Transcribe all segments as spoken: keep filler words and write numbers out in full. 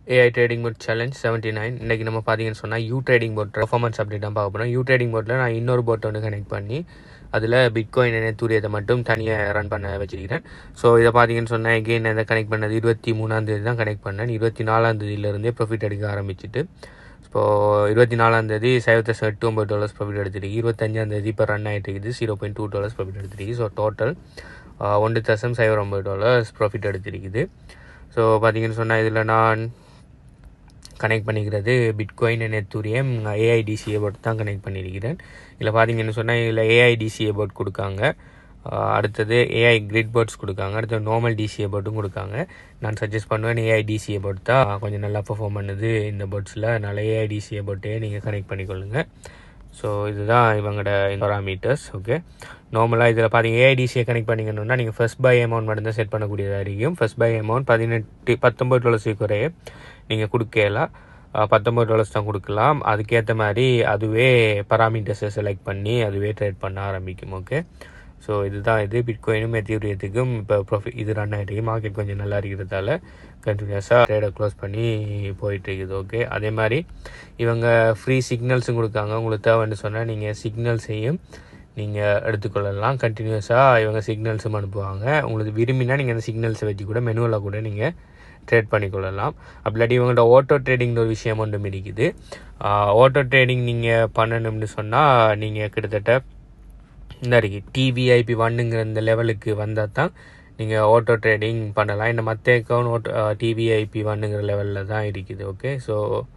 A I Trading Bot Challenge seventy-nine. இன்னைக்கு நம்ம பார்த்தீங்கன்னு சொன்னால் UTrading Bot பர்ஃபார்மன்ஸ் அப்டேட் தான் பார்க்க போகிறோம். UTrading Botல நான் இன்னொரு போட் ஒன்று கனெக்ட் பண்ணி அதில் பிட்காயின் எத்தூரியத்தை மட்டும் தனியாக ரன் பண்ண வச்சிருக்கிறேன். ஸோ இதை பார்த்தீங்கன்னு சொன்னால் எகெயின் இதை கனெக்ட் பண்ணது இருபத்தி மூணாம் தேதி தான் கனெக்ட் பண்ணேன். இருபத்தி நாலாம் தேதியிலேருந்தே ப்ராஃபிட் எடுக்க ஆரம்பிச்சுட்டு இப்போது இருபத்தி நாலாம் தேதி சைவத்தசம் எட்டு ஒம்பது டாலர்ஸ் ப்ராஃபிட் எடுத்துருக்கு. இருபத்தஞ்சாம் தேதி இப்போ ரன் ஆகிட்டு இருக்குது zero point two dollars profit எடுத்துருக்கு. ஸோ டோட்டல் ஒன்று தசம் சைவர் ஒம்பது டாலர்ஸ் ப்ராஃபிட் எடுத்திருக்குது. ஸோ பார்த்தீங்கன்னு சொன்னால் இதில் நான் கனெக்ட் பண்ணிக்கிறது பிட்காயின் எத்தூரியம் ஏஐடிசிஏ போட் தான் கனெக்ட் பண்ணியிருக்கிறேன். இதில் பார்த்தீங்கன்னு சொன்னால் இதில் ஏஐடிசிஏ போட் கொடுக்காங்க, அடுத்தது ஏஐ கிரிட் போட்ஸ் கொடுக்காங்க, அடுத்தது நார்மல் டிசிஏ போட்டும் கொடுக்காங்க. நான் சஜஸ்ட் பண்ணுவேன் ஏஐடிசிஏ போட் தான் கொஞ்சம் நல்லா பெர்ஃபார்ம் பண்ணுது இந்த போட்ஸில். அதனால் ஏஐடிசிஏ போட்டே நீங்கள் கனெக்ட் பண்ணிக்கொள்ளுங்கள். ஸோ இதுதான் இவங்களோட பாராமீட்டர்ஸ். ஓகே, நார்மலாக இதில் பார்த்தீங்க ஏஐடிசியை கனெக்ட் பண்ணிக்கணும்னா நீங்கள் ஃபர்ஸ்ட் பை அமௌண்ட் மட்டும் தான் செட் பண்ணக்கூடியதாக இருக்கும். ஃபர்ஸ்ட் பை அமௌண்ட் பதினெட்டு பத்தொம்பது டாலர்ஸ் குறைய நீங்கள் கொடுக்கலாம், பத்தொம்பது டாலர்ஸ் தான் கொடுக்கலாம். அதுக்கேற்ற மாதிரி அதுவே பராமீட்டர்ஸை செலக்ட் பண்ணி அதுவே ட்ரேட் பண்ண ஆரம்பிக்கும். ஓகே, ஸோ இதுதான் இது பிட்காயினும் எத்தூரியத்துக்கும் இப்போ ப்ராஃபிட் இது ரன் ஆகிட்டு மார்க்கெட் கொஞ்சம் நல்லா இருக்கிறதால கண்டினியூஸாக ட்ரேடை க்ளோஸ் பண்ணி போயிட்டு இருக்குது. ஓகே, அதே மாதிரி இவங்க ஃப்ரீ சிக்னல்ஸும் கொடுக்காங்க. உங்களுக்கு தேவைன்னு சொன்னால் நீங்கள் சிக்னல்ஸையும் நீங்கள் எடுத்துக்கொள்ளலாம். கண்டினியூஸாக இவங்க சிக்னல்ஸும் அனுப்புவாங்க. உங்களுக்கு விரும்பினா நீங்கள் அந்த சிக்னல்ஸை வச்சு கூட மெனுவில் கூட நீங்கள் ட்ரேட் பண்ணிக்கொள்ளலாம். அப்படிலாட்டி இவங்கள்ட்ட ஓட்டோ ட்ரேடிங்னு ஒரு விஷயம் ஒன்றும் இருக்குது. ஓட்டோ ட்ரேடிங் நீங்கள் பண்ணணும்னு சொன்னால் நீங்கள் கிட்டத்தட்ட இந்த இருக்கு டிவிஐபி ஒன்னுங்கிற இந்த லெவலுக்கு வந்தால் தான் நீங்கள் ஓட்டோ ட்ரேடிங் பண்ணலாம். இந்த மற்ற அக்கௌண்ட் ஓட்டோ டிவிஐபி ஒன்னுங்கிற லெவலில் தான் இருக்குது. ஓகே, ஸோ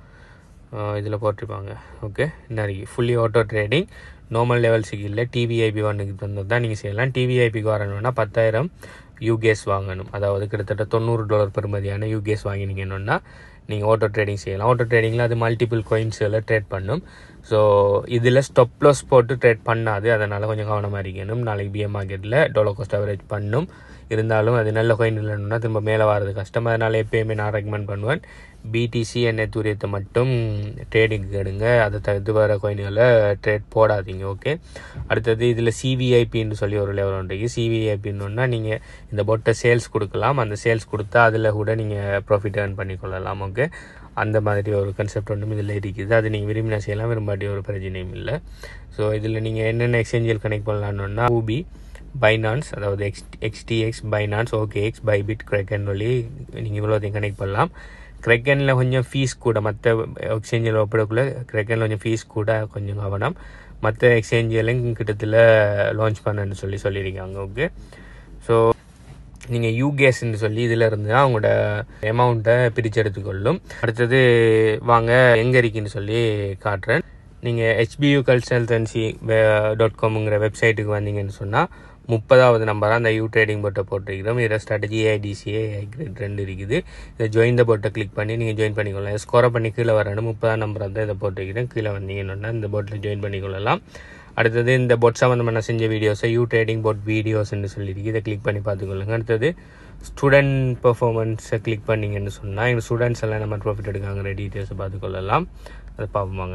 இதில் போட்டிருப்பாங்க. ஓகே, இந்த இருக்கு ஃபுல்லி ஓட்டோ ட்ரேடிங் நார்மல் லெவல்ஸுக்கு இல்லை, டிவிஐபி ஒன்னுக்கு தந்தது தான் நீங்கள் செய்யலாம். டிவிஐபிக்கு வரணும்னா பத்தாயிரம் யூகேஸ் வாங்கணும், அதாவது கிட்டத்தட்ட தொண்ணூறு டாலர் பெறுமதியான யூகேஸ் வாங்கினீங்கன்னா நீங்கள் ஓட்டோ ட்ரேடிங் செய்யலாம். ஓட்டோ ட்ரேடிங்கில் அது மல்டிபிள் காயின்ஸில் ட்ரேட் பண்ணும். ஸோ இதில் ஸ்டாப் லாஸ் போட்டு ட்ரேட் பண்ணாது, அதனால் கொஞ்சம் கவனமாக இருக்கணும். நாளைக்கு பிஎம் மார்க்கெட்டில் டாலர் காஸ்ட் அவரேஜ் பண்ணும், இருந்தாலும் அது நல்ல காயின் இல்லைன்னா திரும்ப மேலே வரது கஷ்டம். அதனால் எப்பயுமே நான் ரெக்கமெண்ட் பண்ணுவேன் பிடிசி எத்தூரியத்தை மட்டும் ட்ரேடிங்க்கு எடுங்க, அதை தவிர்த்து வர காயின்களை ட்ரேட் போடாதீங்க. ஓகே, அடுத்தது இதில் சிவிஐபின்னு சொல்லி ஒரு லெவல் ஒன்று சிவிஐபின்னா நீங்கள் இந்த பொட்டை சேல்ஸ் கொடுக்கலாம், அந்த சேல்ஸ் கொடுத்தா அதில் கூட நீங்கள் ப்ராஃபிட் ஏர்ன் பண்ணிக்கொள்ளலாம். ஓகே, அந்த மாதிரி ஒரு கான்செப்ட் ஒன்றும் இதில் இருக்குது. அது நீங்கள் விரும்பினா செய்யலாம், விரும்பாட்டி ஒரு பிரச்சனையும் இல்லை. ஸோ இதில் நீங்கள் என்னென்ன எக்ஸ்சேஞ்சில் கனெக்ட் பண்ணலான்னா ஊபி, பைனான்ஸ், அதாவது எக்ஸ் எக்ஸ்டிஎக்ஸ், பைனான்ஸ், ஓகேஎக்ஸ், பைபிட், கிரெக்கன் சொல்லி நீங்கள் இவ்வளோத்தையும் கனெக்ட் பண்ணலாம். கிரெக்கனில் கொஞ்சம் ஃபீஸ் கூட, மற்ற எக்ஸ்சேஞ்சில் ஒப்பிடக்குள்ள கிரெக்கனில் கொஞ்சம் ஃபீஸ் கூட, கொஞ்சம் கவனம். மற்ற எக்ஸ்சேஞ்சிலையும் கிட்டத்தில் லான்ச் பண்ணன்னு சொல்லி சொல்லியிருக்காங்க. ஓகே, ஸோ நீங்கள் யூகேஸ்ன்னு சொல்லி இதில் இருந்து தான் அவங்களோட அமௌண்ட்டை பிரித்து எடுத்துக்கொள்ளும். அடுத்தது வாங்க எங்கே இருக்குன்னு சொல்லி காட்டுறேன். நீங்கள் ஹெச்பியூ கன்சல்டன்சி டாட் காம்ங்கிற வெப்சைட்டுக்கு வந்தீங்கன்னு சொன்னால் முப்பதாவது நம்பராக அந்த யூட்ரேடிங் போட்டை போட்டிருக்கிறோம். இதில் ஸ்ட்ராட்டஜி ஏஐடிசிஏ கிரேட் ரெண்டு இருக்குது. இதை ஜாயின் த போட்டை கிளிக் பண்ணி நீங்கள் ஜாயின் பண்ணிக்கொள்ளலாம். ஸ்கோரை பண்ணி கீழே வரணும். முப்பதாம் நம்பராக தான் இதை போட்டிருக்கிறேன். கீழே வந்தீங்கன்னா இந்த போட்டில் ஜாயின் பண்ணிக்கொள்ளலாம். அடுத்தது இந்த போட் சம்மந்தமாக நான் செஞ்ச வீடியோஸை யூட்ரேடிங் போட் வீடியோஸ்ன்னு சொல்லியிருக்கு, இதை கிளிக் பண்ணி பார்த்துக்கொள்ளுங்க. அடுத்தது ஸ்டூடெண்ட் பெர்ஃபார்மன்ஸை கிளிக் பண்ணிங்கன்னு சொன்னால் எங்கள் ஸ்டூடெண்ட்ஸ் எல்லாம் நம்ம ப்ராஃபிட் எடுக்காங்கிற டீட்டெயில்ஸை பார்த்துக்கொள்ளலாம். அதை பார்ப்போமாங்க.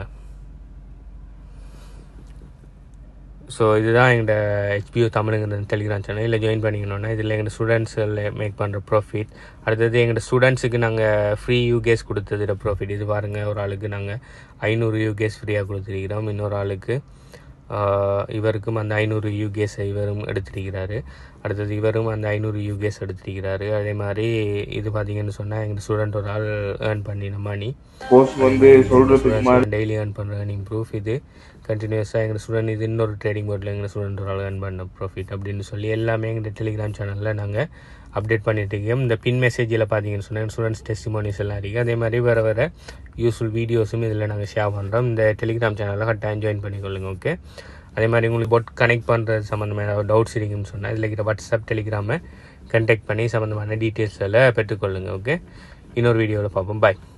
ஸோ இதுதான் எங்களோட ஹெச்பியூ தமிழுங்கிற டெலிகிராம் சேனல். இதில் ஜாயின் பண்ணிக்கணுன்னா இதில் எங்கள் ஸ்டூடெண்ட்ஸில் மேக் பண்ணுற ப்ராஃபிட். அடுத்தது எங்கள் ஸ்டூடெண்ட்ஸுக்கு நாங்கள் ஃப்ரீ யூகேஸ் கொடுத்தது ப்ராஃபிட். இது பாருங்கள், ஒரு ஆளுக்கு நாங்கள் ஐநூறு யூகேஸ் ஃப்ரீயாக கொடுத்துருக்கிறோம். இன்னொரு ஆளுக்கு இவருக்கும் அந்த ஐநூறு யூகேஸ் இவரும் எடுத்திருக்கிறாரு. அடுத்தது இவரும் அந்த ஐநூறு யூகேஸ் எடுத்திருக்கிறாரு. அதே மாதிரி இது பார்த்தீங்கன்னு சொன்னால் எங்கள் ஸ்டூடெண்ட் ஒரு ஆள் ஏர்ன் பண்ணின மணி வந்து சொல்கிறது டெய்லி ஏர்ன் பண்ணுற ஏர்னிங் ப்ரூஃப். இது கண்டினியூஸாக எங்கள் ஸ்டூடெண்ட் இது இன்னொரு ட்ரேடிங் போர்டில் எங்கள் ஸ்டூடெண்ட் ஒரு ஆள் ஏர்ன் பண்ண ப்ராஃபிட் அப்படின்னு சொல்லி எல்லாமே எங்கள் டெலிகிராம் சேனலில் நாங்கள் அப்டேட் பண்ணிட்டு இருக்கோம். இந்த பின் மெசேஜில் பார்த்தீங்கன்னு சொன்னால் ஸ்டூடெண்ட்ஸ் டெஸ்டிமோனிஸ் எல்லாம் இருக்குது. அதே மாதிரி வேறு வேறு யூஸ்ஃபுல் வீடியோஸும் இதில் நாங்கள் ஷேர் பண்ணுறோம். இந்த டெலிகிராம் சேனலில் கட்டாயம் ஜாயின் பண்ணிக்கொள்ளுங்க. ஓகே, அதே மாதிரி உங்களுக்கு போட் கனெக்ட் பண்ணுறது சம்மந்தமான ஏதாவது டவுட்ஸ் இருக்குன்னு சொன்னால் இதில் இருக்கிற வாட்ஸ்அப் டெலிகிராமை கண்டெக்ட் பண்ணி சம்மந்தமான டீட்டெயில்ஸ் எல்லாம் பெற்றுக்கொள்ளுங்கள். ஓகே, இன்னொரு வீடியோவில் பார்ப்போம். பாய்.